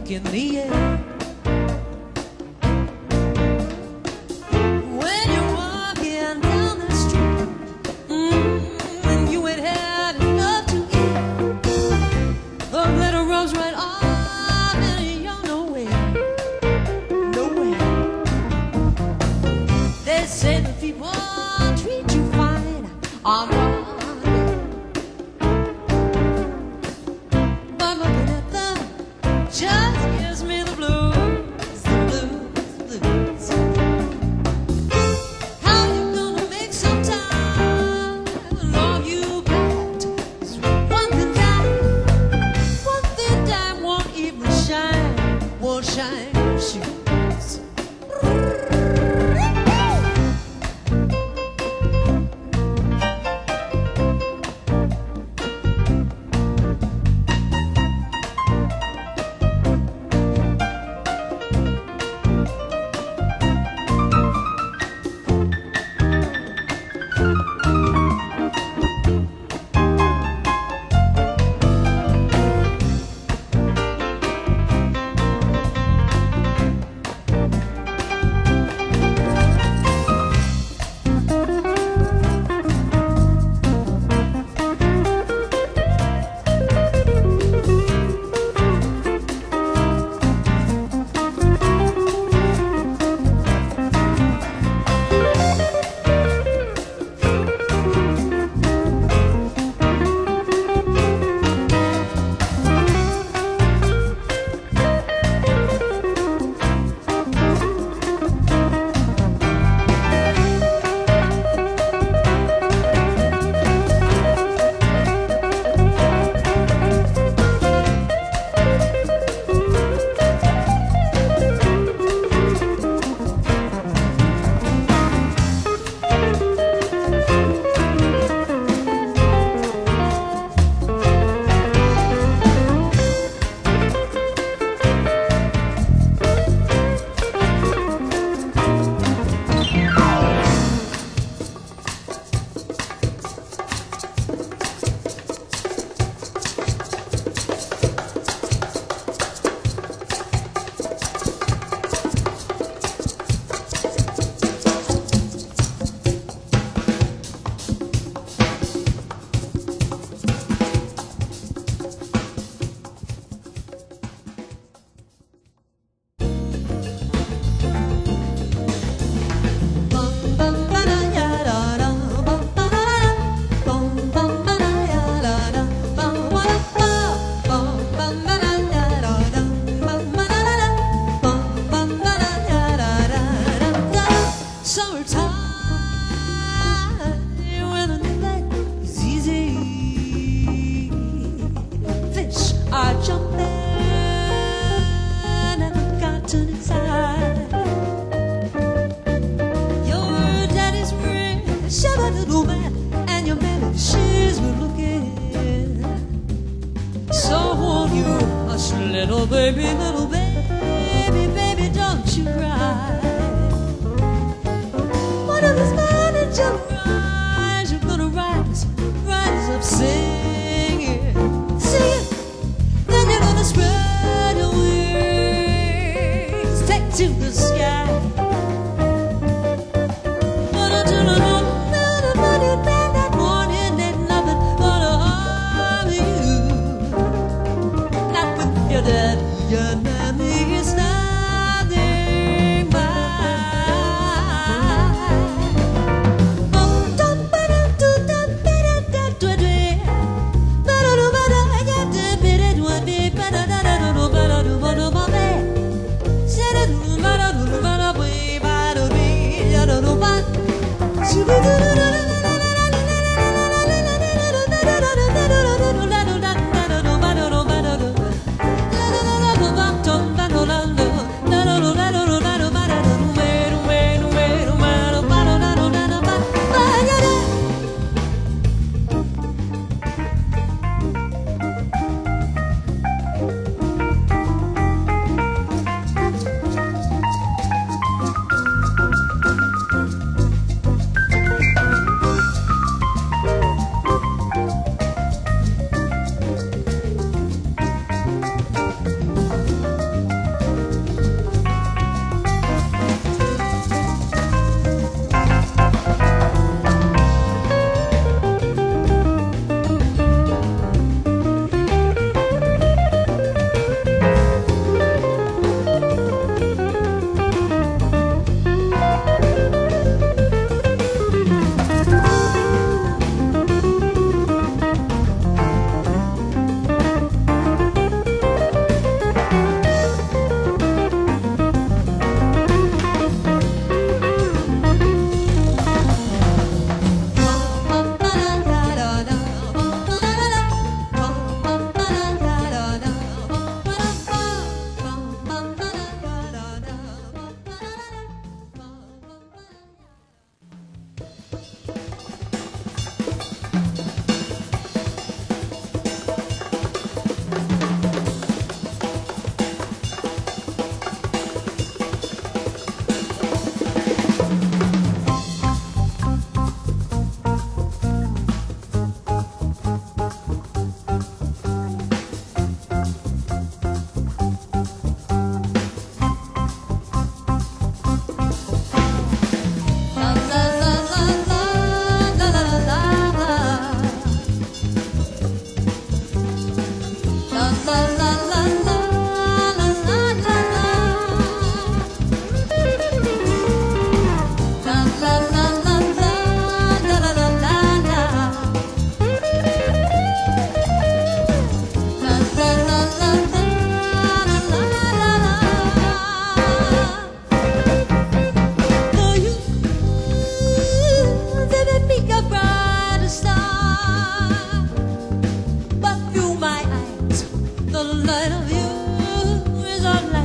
music in the air. When you're walking down the street, and you ain't had enough to eat, the glitter rose right off and you're nowhere, nowhere. They say the people treat you fine on Broadway, but looking at them just gives me the blues, the blues, the blues. How you gonna make some time when all you got is one thin dime won't even shine, won't shine your shoes. Little baby, baby, don't you cry. One of these mornings you're gonna rise up singing, singing. Then you're gonna spread your wings, take to the sky. But until I know that morning ain't nothing gonna harm you. Not with your daddy. Your nanny is nothing but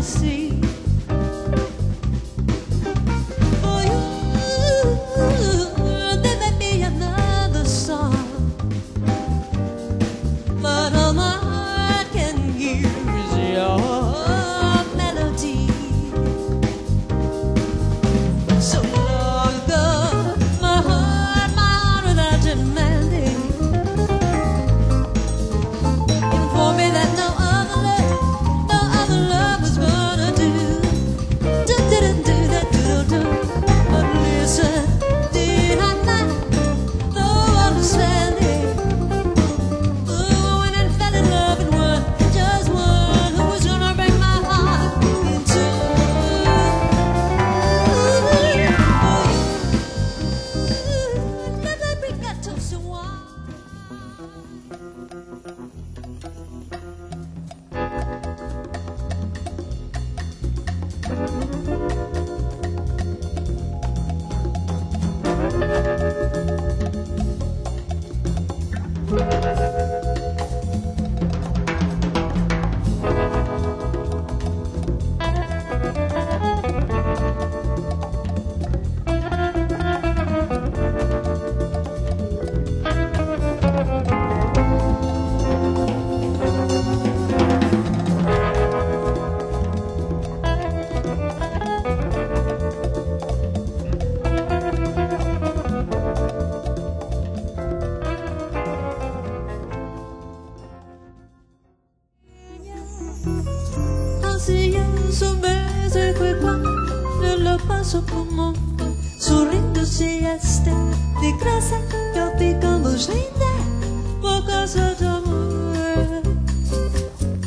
see. For you, there may be another song, but all my heart can hear is your melody. So long ago, my heart without demanding, informed me that no other love was gonna do. But listen, did I not know understanding? When I fell in love with one, just one, who was gonna break my heart in two. Never bring that toast to one. Ansioso mes de juego lo paso como sorrindo sieste de graça eu ficamos linda por causa do amor,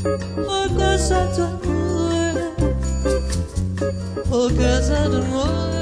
por causa do amor, por causa do amor.